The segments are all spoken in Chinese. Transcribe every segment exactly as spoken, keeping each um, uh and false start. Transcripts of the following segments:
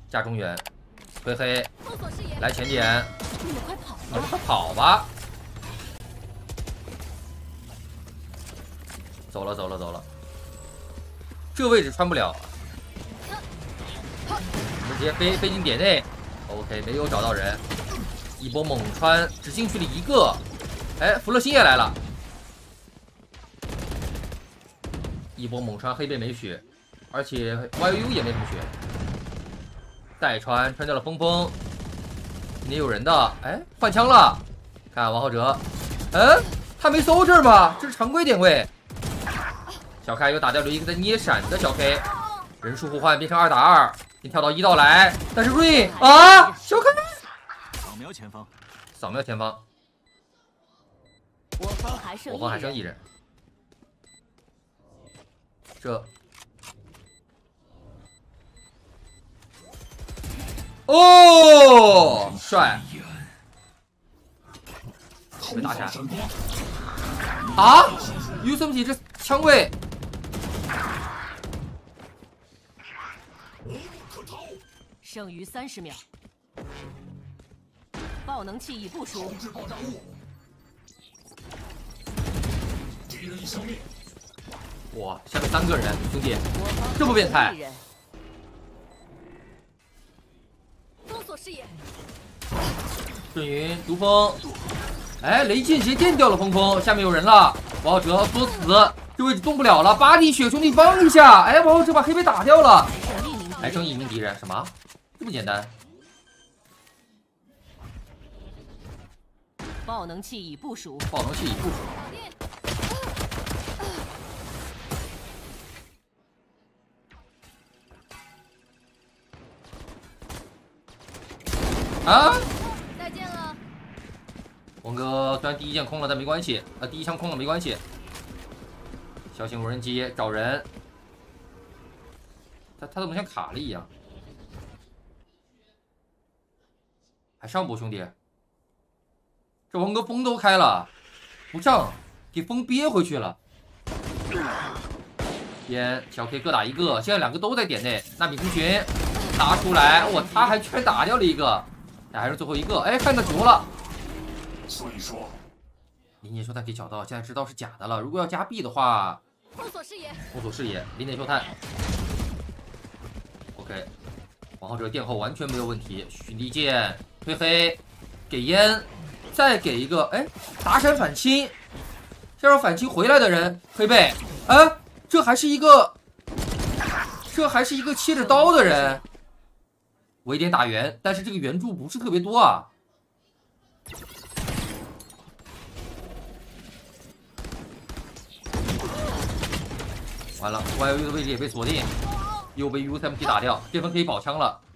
架中远，推黑，来前点，你们快跑！你们快跑吧！走了走了走了，这个位置穿不了，我们直接飞飞进点内。OK， 没有找到人，一波猛穿，只进去了一个。哎，福乐星也来了，一波猛穿，黑贝没血，而且 Y U 也没什么血。再穿，穿掉了峰峰，今天有人的，哎，换枪了，看王浩哲，嗯，他没搜这儿吗？这是常规点位。小 K 又打掉了一个在捏闪的小 K， 人数互换变成二打二，先跳到一道来，但是 Rain 啊，小 K 扫描前方， 扫描前方， 我方还剩我方还剩一人，这哦，帅，被打下啊 ！U S M T 这枪位。 剩余三十秒，爆能器已部署。 哇，下面三个人，兄弟，这么变态！ 封锁视野。 顺云毒风，哎，雷剑直接电掉了峰峰，下面有人了，王浩哲作死，这位置动不了了，八滴血，兄弟帮一下！哎，王浩哲把黑贝打掉了，还剩一名敌人，什么？这么简单？ 爆能器已部署。 爆能器已部署。啊！ 再见了。 王哥虽然第一剑空了，但没关系，啊，第一枪空了没关系。小型无人机找人，他他怎么像卡了一样？还上不兄弟？这王哥风都开了，不上，给风憋回去了。边小 K 各打一个，现在两个都在点内。纳米空群拿出来，我他还全打掉了一个，哎，还是最后一个。哎，看到球了。 所以说， 零点秀探可以找到，现在知道是假的了。如果要加币的话， 封锁视野， 封锁视野，零点秀探。OK， 王浩哲殿后完全没有问题，寻地剑推黑，给烟，再给一个，哎，打闪反清，先让反清回来的人黑贝，哎，这还是一个，这还是一个切着刀的人，围点打圆，但是这个圆柱不是特别多啊。完了 ，Y U 的位置也被锁定，又被 U S M T 打掉，这分可以保枪了。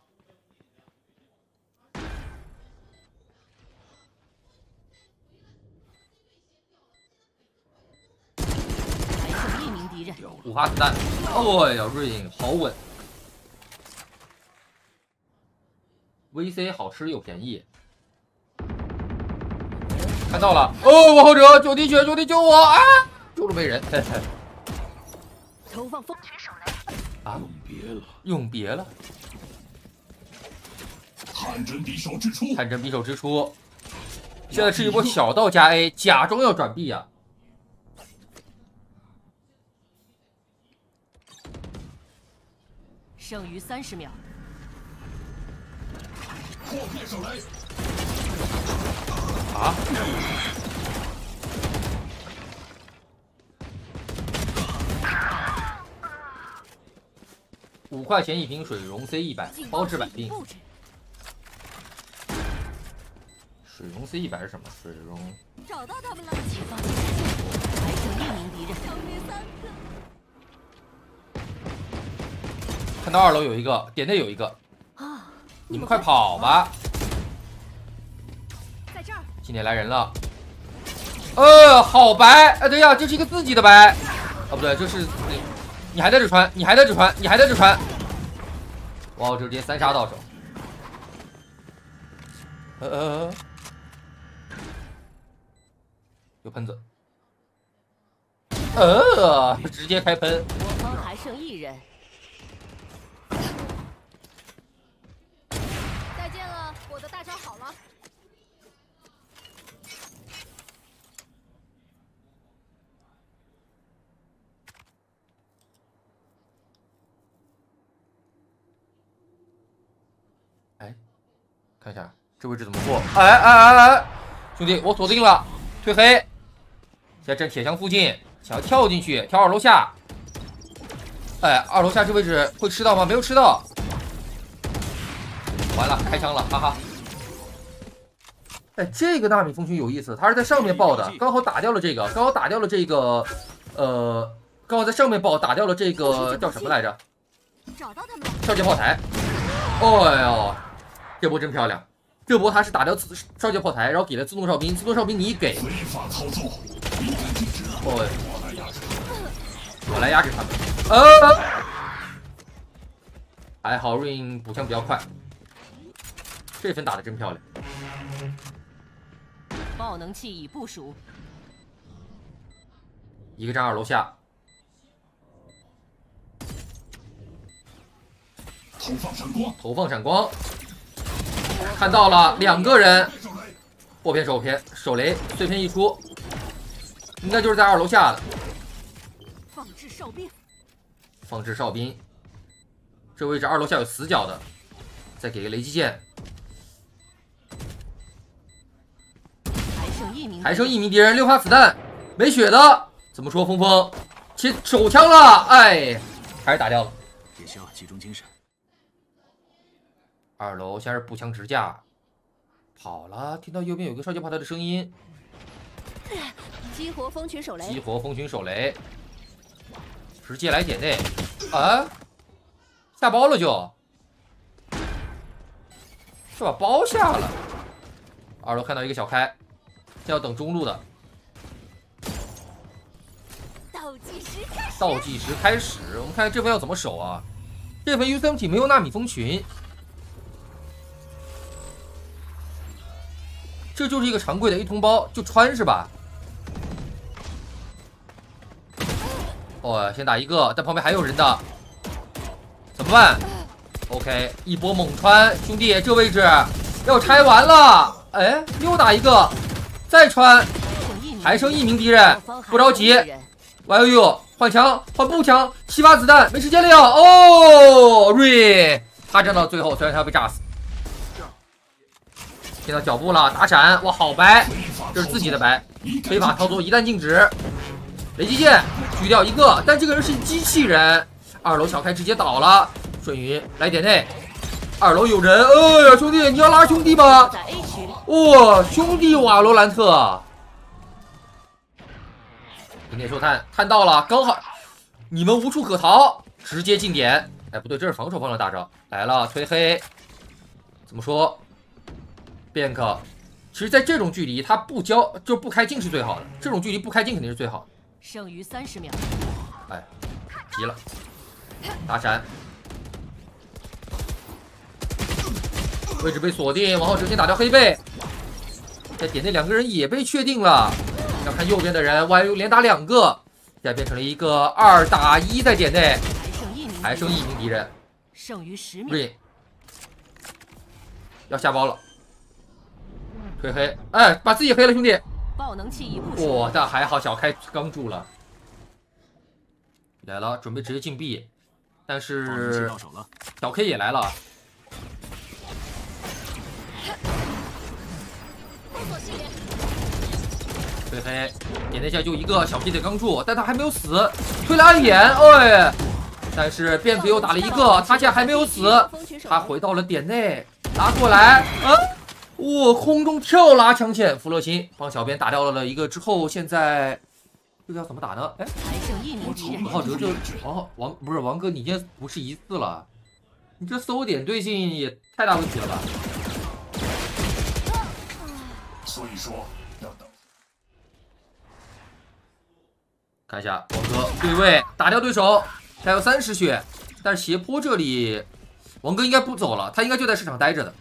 还剩一名敌人。 五发子弹，哦呀 ，Rain 好稳 ，V C 好吃又便宜。看到了，哦，王浩哲，九滴血，兄弟救我啊！救了没人，嘿嘿。 投放风群手雷啊！ 永别了， 永别了。 探针匕首之出， 探针匕首之出，现在是一波小道加 A， 假装要转 B 啊！ 剩余三十秒。 破片手雷。 啊！五块钱一瓶水溶 C 一百，包治百病。水溶 C 一百是什么？水溶。 找到他们了，前方还剩一名敌人，消灭三个。 看到二楼有一个，点内有一个。 啊！ 你们快跑吧！ 在这儿。 今天来人了。呃，好白！哎，对呀，这是一个自己的白。啊，不对，这是。你还在这传，你还在这传，你还在这传！哇，我这直接三杀到手。呃呃，有喷子。呃，直接开喷。 我方还剩一人。 看一下这位置怎么做？哎哎哎哎，兄弟，我锁定了，退黑。现在站铁墙附近，想要跳进去，跳二楼下。哎，二楼下这位置会吃到吗？没有吃到。完了，开枪了，哈哈。哎，这个纳米蜂群有意思，它是在上面爆的，刚好打掉了这个，刚好打掉了这个，呃，刚好在上面爆打掉了这个叫什么来着？ 找到他们了。 少剑炮台。哦呦，这波真漂亮！这波他是打掉自少剑炮台，然后给了自动哨兵，自动哨兵你一给， 非法操作，应该禁止。 哦， 我来压制我来压制他们。呃，还好 Rain 补枪比较快，这分打的真漂亮。 爆能器已部署， 一个站二楼下， 投放闪光， 投放闪光，看到了两个人，破片手片手雷碎片一出，应该就是在二楼下的。 放置哨兵， 放置哨兵，这位置二楼下有死角的，再给个雷击剑。 还剩一名， 还剩一名敌人，六发子弹，没血的，怎么说？峰峰，切手枪了，哎，还是打掉了。 也需要集中精神。 二楼先是步枪直架，跑了，听到右边有个少剑炮台的声音， 激活蜂群手雷， 激活蜂群手雷，直接来点内，啊，下包了就，是把包下了。二楼看到一个小开。要等中路的倒计时开始。 倒计时开始，我们看这分要怎么守啊？这分 U C M T 没有纳米蜂群，这就是一个常规的 A 通包，就穿是吧？哦，先打一个，但旁边还有人的，怎么办 ？OK， 一波猛穿，兄弟，这位置要拆完了，哎，又打一个。再穿，还剩一名敌人，不着急。Y U U 换枪，换步枪，七发子弹，没时间了。哦，瑞，他站到最后，虽然他要被炸死。听到脚步了，打闪，哇，好白，这是自己的白。非法操作一旦禁止。雷击剑狙掉一个，但这个人是机器人。二楼小开直接倒了，顺云来点内。二楼有人，哎呀，兄弟，你要拉兄弟吗？哇、哦，兄弟瓦罗兰特，零点收探，探到了，刚好，你们无处可逃，直接进点。哎，不对，这是防守方的大招，来了，推黑，怎么说 ？Bank， 其实，在这种距离，他不交就不开镜是最好的，这种距离不开镜肯定是最好的。 剩余三十秒。 哎，急了，打闪。位置被锁定，往后直接打掉黑背。在点内两个人也被确定了，要看右边的人 Y U 连打两个，现在变成了一个二打一，在点内还剩一名敌人， 剩余十秒。 Rain 要下包了，推黑，哎，把自己黑了，兄弟。 爆能器已部署。 哇，但还好小开刚住了，来了，准备直接禁闭，但是小 K 也来了。推黑，点那下就一个小 K 的刚住，但他还没有死，推了暗眼，哎，但是变子又打了一个，他现在还没有死，他回到了点内，拉过来，啊，哇，空中跳拉枪线，弗洛辛帮小编打掉了一个之后，现在这个要怎么打呢？哎， 还剩一名敌人。 王浩哲这王浩王不是王哥，你今天不是一次了，你这搜点对性也太大问题了吧？ 所以说要等。 看一下王哥对位打掉对手，还有三十血，但是斜坡这里王哥应该不走了，他应该就在市场待着的。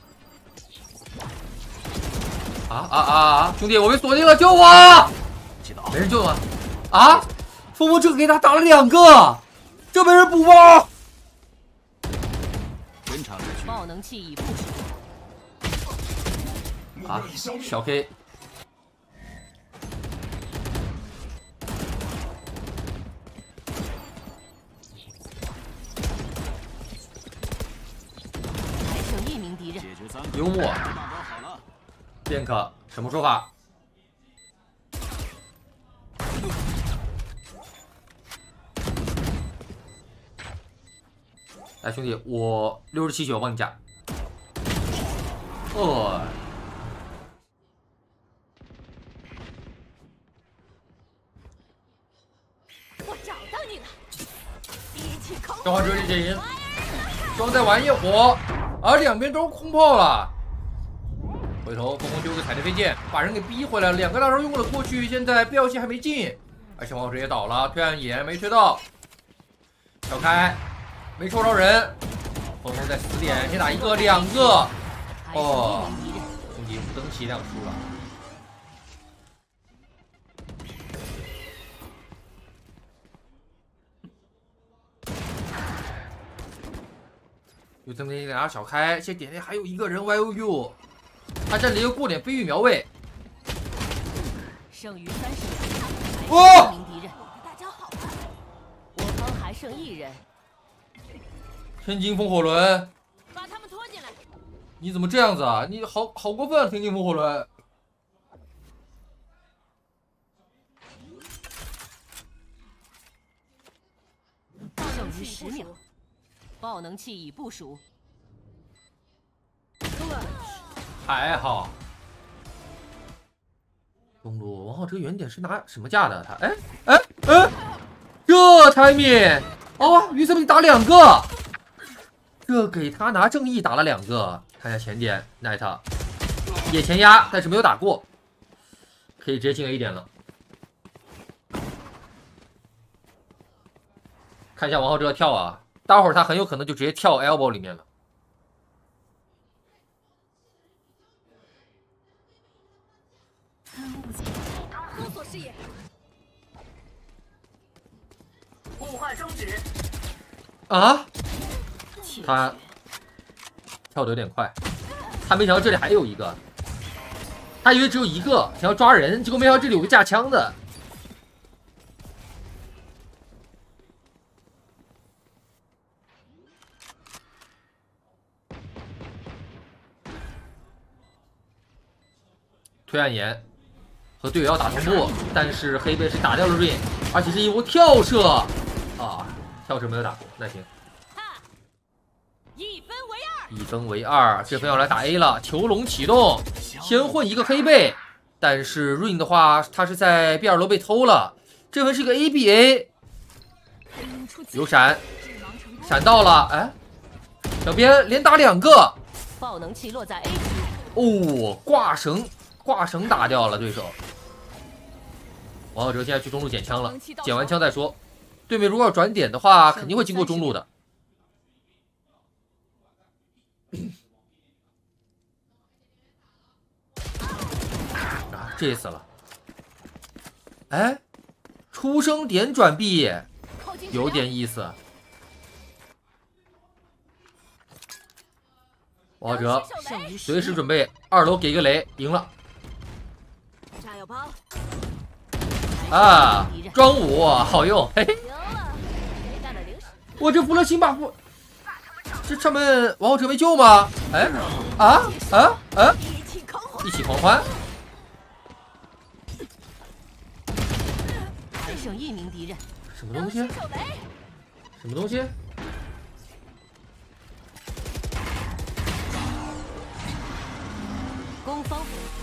啊啊啊啊！兄弟，我被锁定了，救我！没人救吗？啊！峰峰这个给他打了两个，这没人补吗？ 爆能器已部署。 啊！小 K。 三个， 幽默。 大包好了。 剑客什么说法？来，兄弟，我六十七血，我帮你加。哦， 我找到你了！一起空召唤者李剑银，装在玩野火，而两边都是空炮了。回头疯狂丢个踩雷飞剑，把人给逼回来了。两个大招用了过去，现在标记还没进，而且王者也倒了，推暗眼没推到，小开没抽着人。疯狂在死点，先打一个，两个。哦，兄弟，五灯旗两输了。又这么一俩小开，这点内还有一个人 Y O U， 他这里又过点飞羽苗位。 剩余三十秒， 哦还有一名敌人。大家好啊！我方还剩一人。 天津风火轮， 把他们拖进来。 你怎么这样子啊？你好好过分啊！天津风火轮。 剩余十秒，爆能器已部署。 还好。中路王浩哲原点是拿什么架的？他哎哎哎，这 timing 哦，于思明打两个，这给他拿正义打了两个。看一下前点 ，Night 也前压，但是没有打过，可以直接进 A 点了。看一下王浩哲跳啊，待会儿他很有可能就直接跳 elbow 里面了。 封锁视野。 互换终止。 啊，他跳的有点快，他没想到这里还有一个，他以为只有一个，想要抓人，结果没想到这里有个架枪的。推暗眼和队友要打同步，但是黑贝是打掉了 Rain， 而且是一波跳射啊，跳射没有打过，那行。 一分为二。 一分为二，这分要来打 A 了。囚笼启动，先混一个黑贝，但是 Rain 的话，他是在 B 二楼被偷了。这分是个 A B A， 有闪，闪到了，哎，小编连打两个， 爆能器落在 A 区。 哦，挂绳。挂绳打掉了对手，王浩哲现在去中路捡枪了，捡完枪再说。对面如果要转点的话，肯定会经过中路的。啊，这也死了。哎，出生点转 B， 有点意思。王浩哲随时准备二楼给一个雷，赢了。 炸药包啊，装五好用，嘿嘿。 赢了，谁干的零食？ 我这服了新 buff， 这上面王浩哲没救吗？哎，啊啊啊！一起狂欢。 还剩一名敌人。 什么东西？什么东西？ 攻方